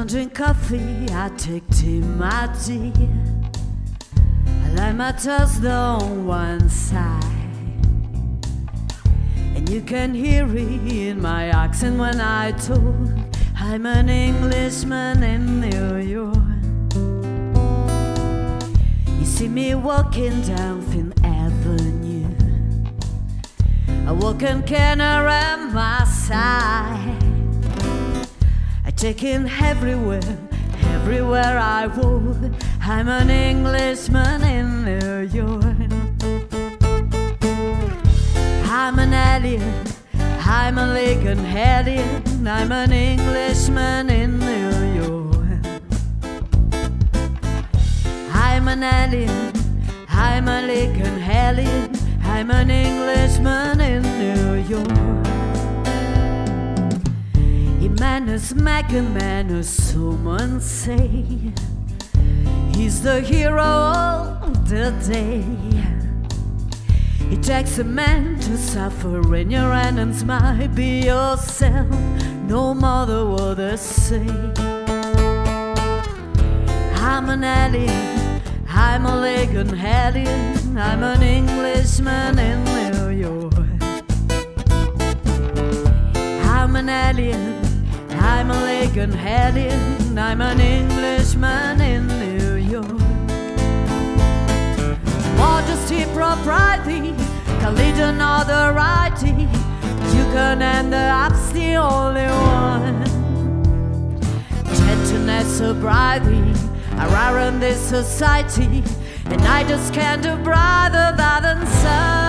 don't drink coffee, I take tea, my dear. I like my toast on one side, and you can hear it in my accent when I talk. I'm an Englishman in New York. You see me walking down Fifth Avenue, I walk in Canary at my side. I take in everywhere I walk. I'm an Englishman in New York. I'm an alien, I'm a Lincoln alien. I'm an Englishman in New York. I'm an alien, I'm a Lincoln alien. I'm an Englishman in New York. Manners, Megan Manners, someone say he's the hero of the day. It takes a man to suffer in your hands, might be yourself, no matter what they say. I'm an alien, I'm a Lincoln alien. I'm an Englishman in New York. I'm an alien, I'm a Lincoln alien. I'm an Englishman in New York. Modesty, propriety, collision, notoriety. You can end up the only one. Gentleness, sobriety are in this society, and I just can't do brother than son.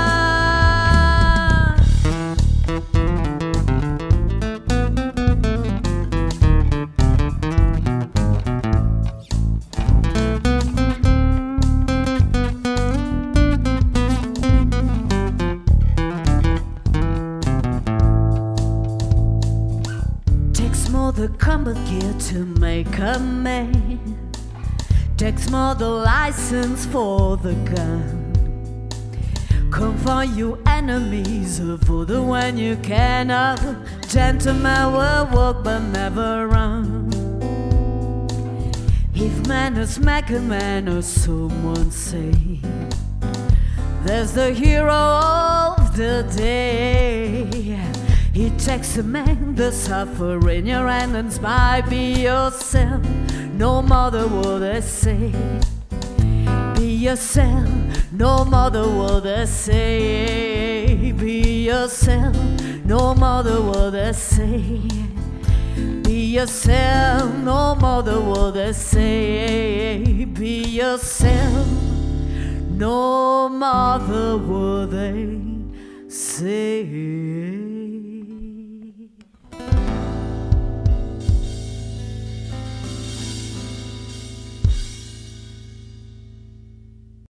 More the combat gear to make a man, takes more the license for the gun. Come for you enemies, avoid when you cannot. Gentlemen will walk but never run. If manners make a man, or someone say, there's the hero of the day. It takes a man to suffer in your hands, might be yourself, no matter what they say. Be yourself, no matter what they say. Be yourself, no matter what they say. Be yourself, no matter what they say. Be yourself, no matter what they say.